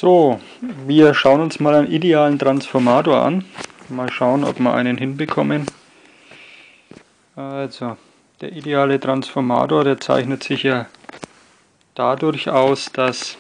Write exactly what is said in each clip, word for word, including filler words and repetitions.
So, wir schauen uns mal einen idealen Transformator an. Mal schauen, ob wir einen hinbekommen. Also, der ideale Transformator, der zeichnet sich ja dadurch aus, dass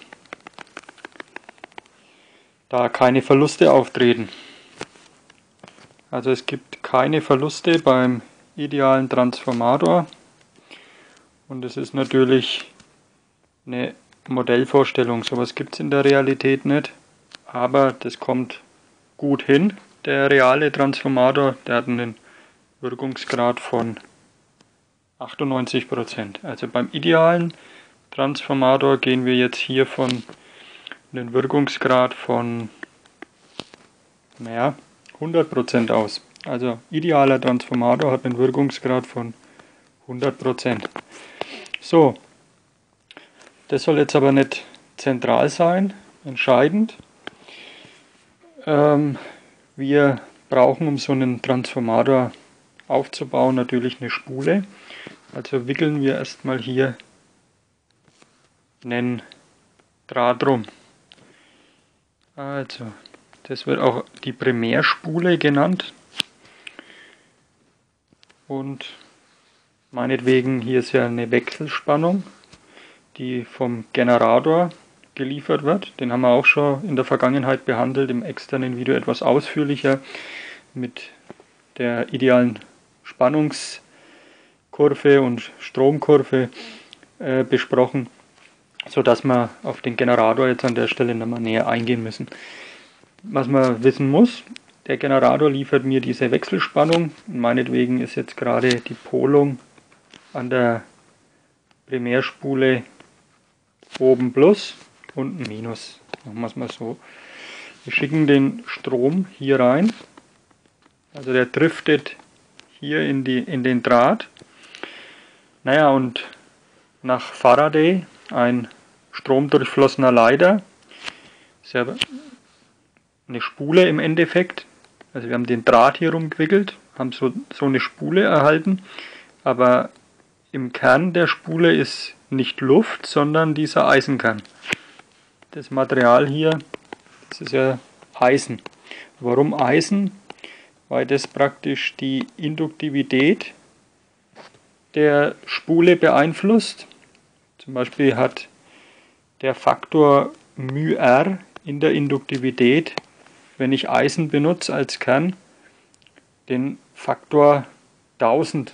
da keine Verluste auftreten. Also es gibt keine Verluste beim idealen Transformator. Und es ist natürlich eine Modellvorstellung. Sowas gibt es in der Realität nicht. Aber das kommt gut hin. Der reale Transformator, der hat einen Wirkungsgrad von achtundneunzig Prozent. Also beim idealen Transformator gehen wir jetzt hier von einem Wirkungsgrad von naja, hundert Prozent aus. Also idealer Transformator hat einen Wirkungsgrad von hundert Prozent. So, das soll jetzt aber nicht zentral sein, entscheidend. Ähm, wir brauchen, um so einen Transformator aufzubauen, natürlich eine Spule. Also wickeln wir erstmal hier einen Draht rum. Also, das wird auch die Primärspule genannt. Und meinetwegen, hier ist ja eine Wechselspannung, die vom Generator geliefert wird. Den haben wir auch schon in der Vergangenheit behandelt, im externen Video etwas ausführlicher mit der idealen Spannungskurve und Stromkurve äh, besprochen, sodass wir auf den Generator jetzt an der Stelle nochmal näher eingehen müssen. Was man wissen muss, der Generator liefert mir diese Wechselspannung. Meinetwegen ist jetzt gerade die Polung an der Primärspule oben Plus, unten Minus. Machen wir es mal so. Wir schicken den Strom hier rein. Also der driftet hier in, die, in den Draht. Naja, und nach Faraday, ein stromdurchflossener Leiter, ist ja eine Spule im Endeffekt. Also wir haben den Draht hier rumgewickelt, haben so, so eine Spule erhalten, aber im Kern der Spule ist nicht Luft, sondern dieser Eisenkern. Das Material hier, das ist ja Eisen. Warum Eisen? Weil das praktisch die Induktivität der Spule beeinflusst. Zum Beispiel hat der Faktor μR in der Induktivität, wenn ich Eisen benutze als Kern, den Faktor tausend.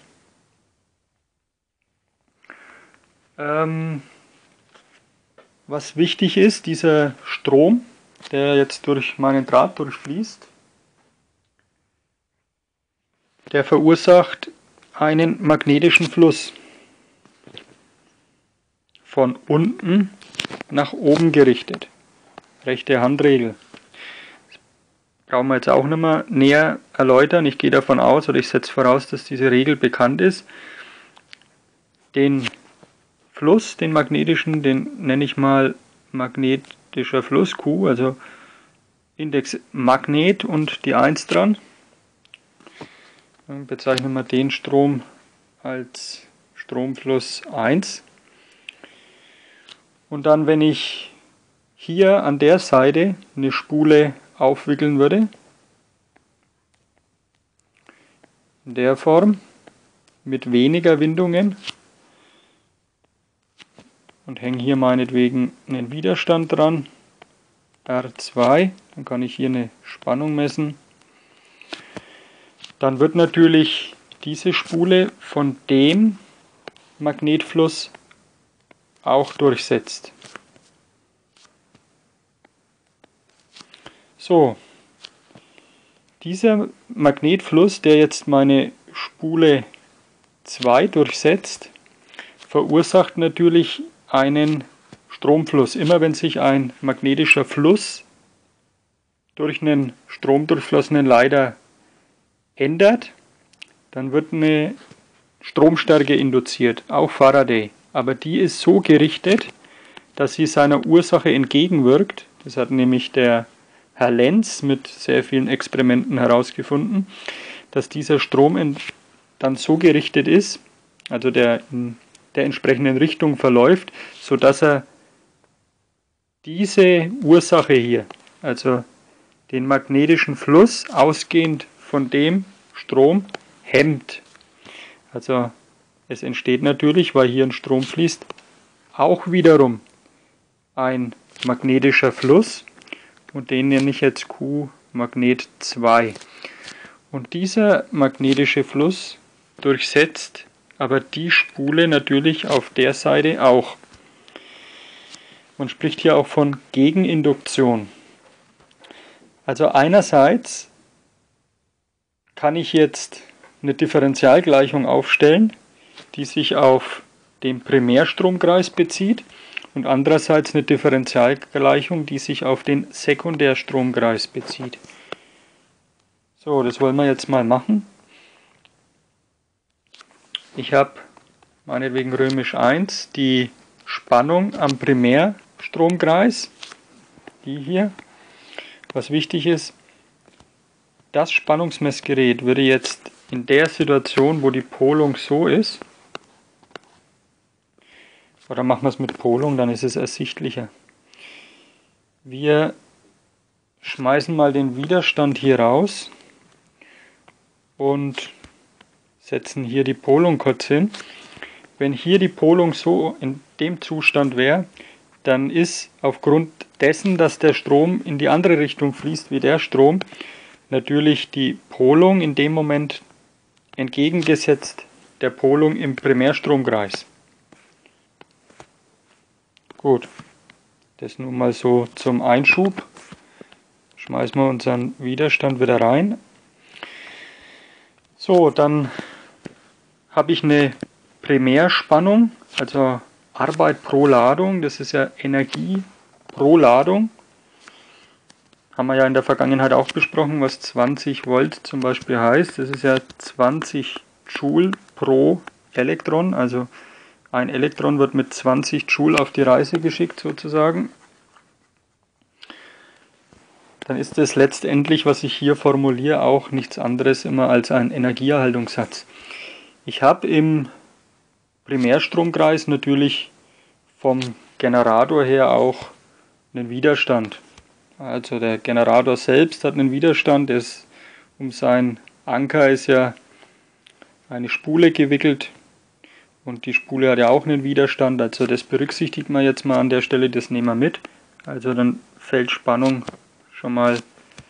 Ähm, was wichtig ist, dieser Strom, der jetzt durch meinen Draht durchfließt, der verursacht einen magnetischen Fluss von unten nach oben gerichtet. Rechte Handregel. Das brauchen wir jetzt auch nicht mehr näher erläutern. Ich gehe davon aus, oder ich setze voraus, dass diese Regel bekannt ist. Den Fluss, den magnetischen, den nenne ich mal magnetischer Fluss Q, also Index Magnet und die eins dran. Dann bezeichnen wir den Strom als Stromfluss eins. Und dann, wenn ich hier an der Seite eine Spule aufwickeln würde, in der Form, mit weniger Windungen, und hänge hier meinetwegen einen Widerstand dran, R zwei, dann kann ich hier eine Spannung messen. Dann wird natürlich diese Spule von dem Magnetfluss auch durchsetzt. So, dieser Magnetfluss, der jetzt meine Spule zwei durchsetzt, verursacht natürlich einen Stromfluss. Immer wenn sich ein magnetischer Fluss durch einen stromdurchflossenen Leiter ändert, dann wird eine Stromstärke induziert, auch Faraday. Aber die ist so gerichtet, dass sie seiner Ursache entgegenwirkt. Das hat nämlich der Herr Lenz mit sehr vielen Experimenten herausgefunden, dass dieser Strom dann so gerichtet ist, also der in der entsprechenden Richtung verläuft, sodass er diese Ursache hier, also den magnetischen Fluss ausgehend von dem Strom, hemmt. Also es entsteht natürlich, weil hier ein Strom fließt, auch wiederum ein magnetischer Fluss und den nenne ich jetzt Q Magnet zwei. Und dieser magnetische Fluss durchsetzt aber die Spule natürlich auf der Seite auch. Man spricht hier auch von Gegeninduktion. Also einerseits kann ich jetzt eine Differentialgleichung aufstellen, die sich auf den Primärstromkreis bezieht, und andererseits eine Differentialgleichung, die sich auf den Sekundärstromkreis bezieht. So, das wollen wir jetzt mal machen. Ich habe meinetwegen römisch eins die Spannung am Primärstromkreis, die hier. Was wichtig ist, das Spannungsmessgerät würde jetzt in der Situation, wo die Polung so ist, oder machen wir es mit Polung, dann ist es ersichtlicher. Wir schmeißen mal den Widerstand hier raus und setzen hier die Polung kurz hin. Wenn hier die Polung so in dem Zustand wäre, dann ist aufgrund dessen, dass der Strom in die andere Richtung fließt wie der Strom, natürlich die Polung in dem Moment entgegengesetzt der Polung im Primärstromkreis. Gut, das nun mal so zum Einschub. Schmeißen wir unseren Widerstand wieder rein. So, dann habe ich eine Primärspannung, also Arbeit pro Ladung, das ist ja Energie pro Ladung. Haben wir ja in der Vergangenheit auch besprochen, was zwanzig Volt zum Beispiel heißt. Das ist ja zwanzig Joule pro Elektron, also ein Elektron wird mit zwanzig Joule auf die Reise geschickt sozusagen. Dann ist es letztendlich, was ich hier formuliere, auch nichts anderes immer als ein Energieerhaltungssatz. Ich habe im Primärstromkreis natürlich vom Generator her auch einen Widerstand. Also der Generator selbst hat einen Widerstand, der ist um seinen Anker ist ja eine Spule gewickelt und die Spule hat ja auch einen Widerstand, also das berücksichtigt man jetzt mal an der Stelle, das nehmen wir mit. Also dann fällt Spannung schon mal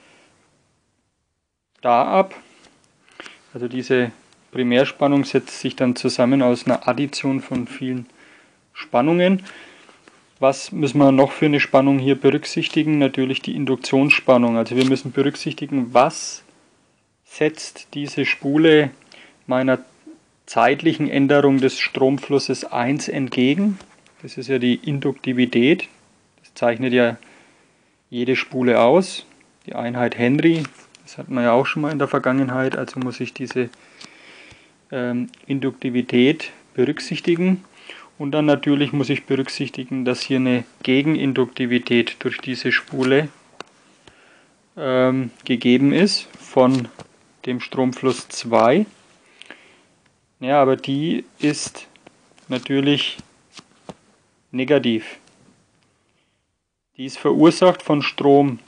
da ab. Also diese Primärspannung setzt sich dann zusammen aus einer Addition von vielen Spannungen. Was müssen wir noch für eine Spannung hier berücksichtigen? Natürlich die Induktionsspannung. Also wir müssen berücksichtigen, was setzt diese Spule meiner zeitlichen Änderung des Stromflusses eins entgegen. Das ist ja die Induktivität. Das zeichnet ja jede Spule aus. Die Einheit Henry, das hatten wir ja auch schon mal in der Vergangenheit, also muss ich diese ähm, Induktivität berücksichtigen. Und dann natürlich muss ich berücksichtigen, dass hier eine Gegeninduktivität durch diese Spule ähm, gegeben ist von dem Stromfluss zwei. Ja, aber die ist natürlich negativ. Die ist verursacht von Strom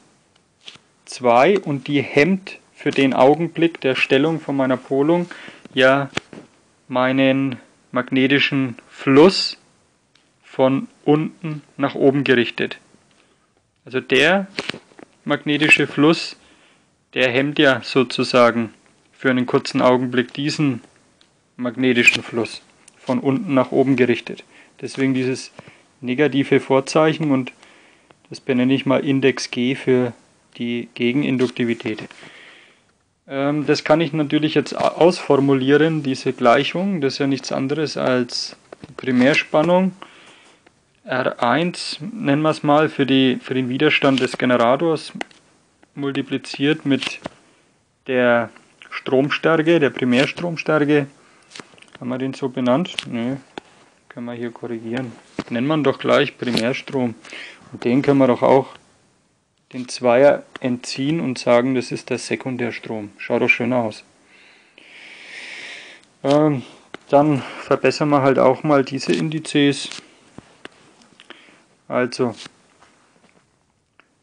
zwei und die hemmt für den Augenblick der Stellung von meiner Polung ja meinen magnetischen Fluss von unten nach oben gerichtet. Also der magnetische Fluss, der hemmt ja sozusagen für einen kurzen Augenblick diesen magnetischen Fluss von unten nach oben gerichtet. Deswegen dieses negative Vorzeichen und das benenne ich mal Index G für die Gegeninduktivität. Ähm, das kann ich natürlich jetzt ausformulieren, diese Gleichung. Das ist ja nichts anderes als die Primärspannung R eins, nennen wir es mal, für, die, für den Widerstand des Generators multipliziert mit der Stromstärke, der Primärstromstärke. Haben wir den so benannt? Nö, können wir hier korrigieren. Nennt man doch gleich Primärstrom. Und den können wir doch auch den Zweier entziehen und sagen, das ist der Sekundärstrom. Schaut doch schön aus. Ähm, dann verbessern wir halt auch mal diese Indizes. Also,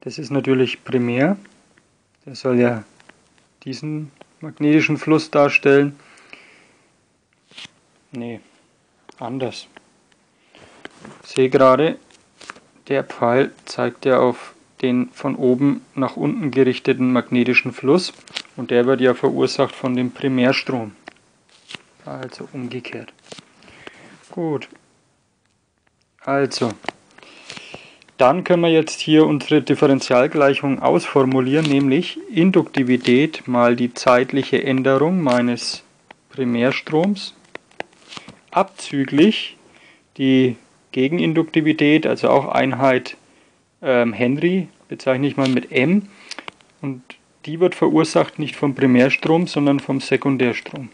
Das ist natürlich primär. Der soll ja diesen magnetischen Fluss darstellen. Nee, anders. Ich sehe gerade, der Pfeil zeigt ja auf den von oben nach unten gerichteten magnetischen Fluss und der wird ja verursacht von dem Primärstrom. Also umgekehrt. Gut. Also, dann können wir jetzt hier unsere Differentialgleichung ausformulieren, nämlich Induktivität mal die zeitliche Änderung meines Primärstroms abzüglich die Gegeninduktivität, also auch Einheit ähm, Henry, bezeichne ich mal mit M, und die wird verursacht nicht vom Primärstrom, sondern vom Sekundärstrom.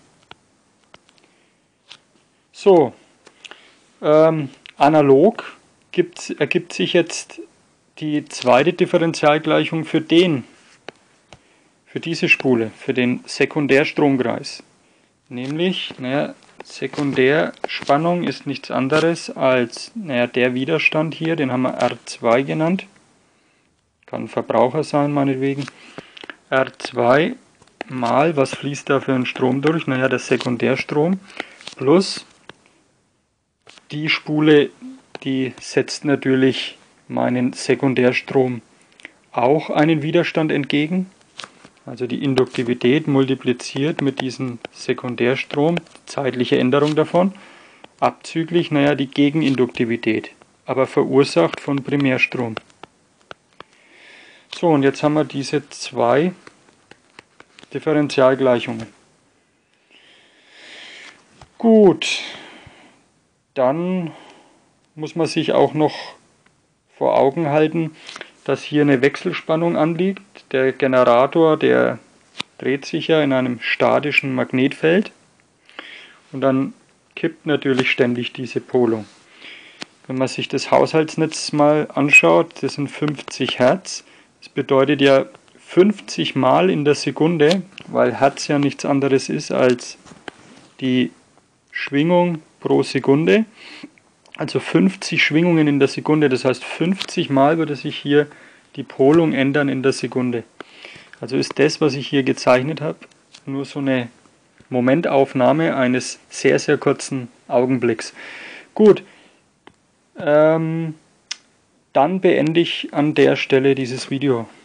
So, ähm, analog gibt's, ergibt sich jetzt die zweite Differentialgleichung für den, für diese Spule, für den Sekundärstromkreis. Nämlich, naja, Sekundärspannung ist nichts anderes als naja, der Widerstand hier, den haben wir R zwei genannt. Kann Verbraucher sein, meinetwegen. R zwei mal, was fließt da für ein Strom durch? Naja, der Sekundärstrom plus die Spule, die setzt natürlich meinen Sekundärstrom auch einen Widerstand entgegen. Also die Induktivität multipliziert mit diesem Sekundärstrom, zeitliche Änderung davon, abzüglich, naja, die Gegeninduktivität, aber verursacht von Primärstrom. So, und jetzt haben wir diese zwei Differentialgleichungen. Gut, dann muss man sich auch noch vor Augen halten, dass hier eine Wechselspannung anliegt. Der Generator, der dreht sich ja in einem statischen Magnetfeld und dann kippt natürlich ständig diese Polung. Wenn man sich das Haushaltsnetz mal anschaut, das sind fünfzig Hertz. Das bedeutet ja fünfzig Mal in der Sekunde, weil Hertz ja nichts anderes ist als die Schwingung pro Sekunde. Also fünfzig Schwingungen in der Sekunde, das heißt fünfzig Mal würde sich hier die Polung ändern in der Sekunde. Also ist das, was ich hier gezeichnet habe, nur so eine Momentaufnahme eines sehr, sehr kurzen Augenblicks. Gut, ähm, dann beende ich an der Stelle dieses Video.